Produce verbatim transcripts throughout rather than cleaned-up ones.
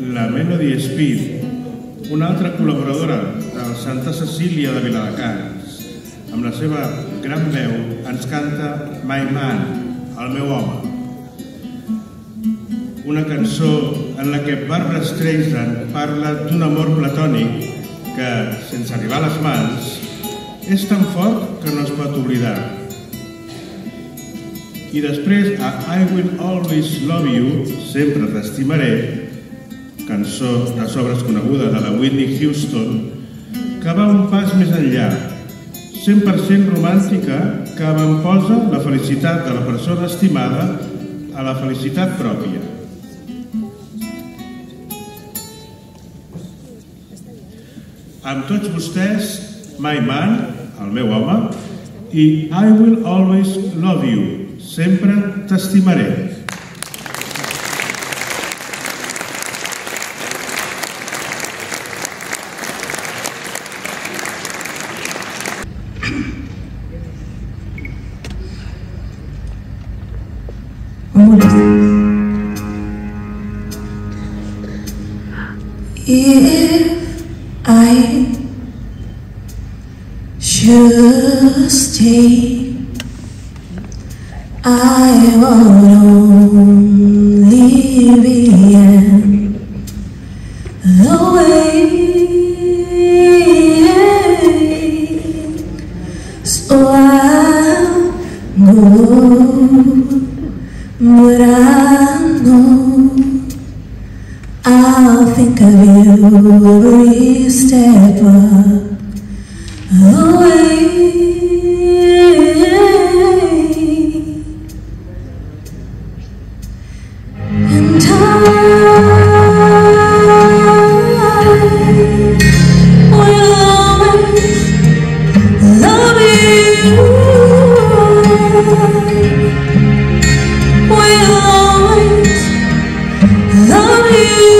la Melody Speed, una altra col·laboradora del Santa Cecília de Viladecans, amb la seva gran veu ens canta My Man, el meu home. Una cançó en la que Barbra Streisand parla d'un amor platònic que, sense arribar a les mans, és tan fort que no es pot oblidar. I després a I Will Always Love You, Sempre t'estimaré, cançó de sobres coneguda de la Whitney Houston, que va un pas més enllà, cent per cent romàntica, que avantposa la felicitat de la persona estimada a la felicitat pròpia. Amb tots vostès, My Man, el meu home, i I Will Always Love You, Sempre t'estimaré. If I should stay, I would only be in the way, so I'll go, but I know I'll think of you every step of the way. And I will always love you, will always love you.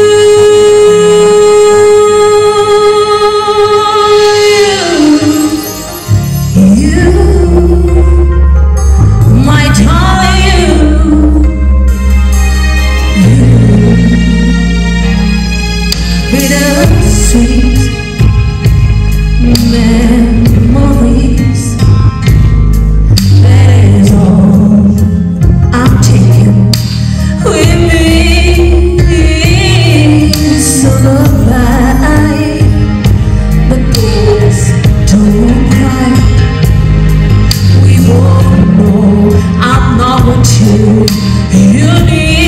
Sweet memories, that is all I'm taking with me. So goodbye, but please don't cry. We both know I'm not what you, you need.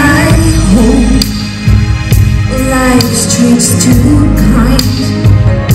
Life's treats too kind.